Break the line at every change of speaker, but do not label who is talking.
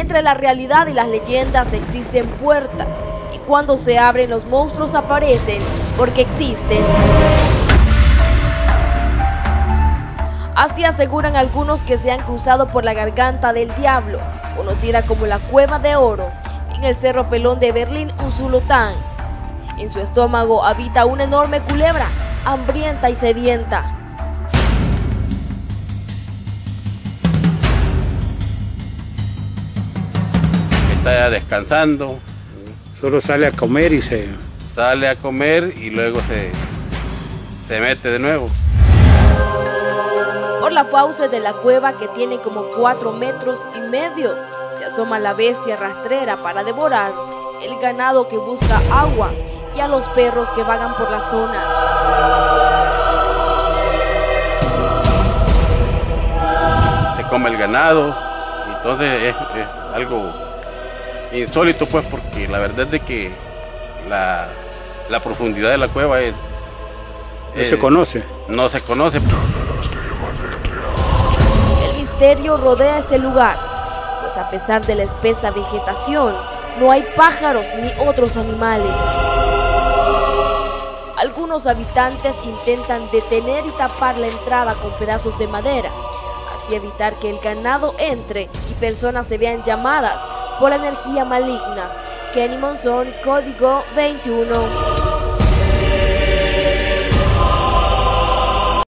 Entre la realidad y las leyendas existen puertas, y cuando se abren los monstruos aparecen porque existen. Así aseguran algunos que se han cruzado por la Garganta del Diablo, conocida como la Cueva de Oro, en el Cerro Pelón de Berlín, Usulután. En su estómago habita una enorme culebra, hambrienta y sedienta.
Está descansando.
Solo sale a comer y
Sale a comer y luego se mete de nuevo.
Por la fauces de la cueva, que tiene como 4,5 metros, se asoma la bestia rastrera para devorar el ganado que busca agua y a los perros que vagan por la zona.
Se come el ganado, entonces es algo insólito, pues, porque la verdad es de que la profundidad de la cueva
no se conoce.
No se conoce.
El misterio rodea este lugar, pues a pesar de la espesa vegetación, no hay pájaros ni otros animales. Algunos habitantes intentan detener y tapar la entrada con pedazos de madera, así evitar que el ganado entre y personas se vean llamadas por la energía maligna. Kenny Monzón, Código 21.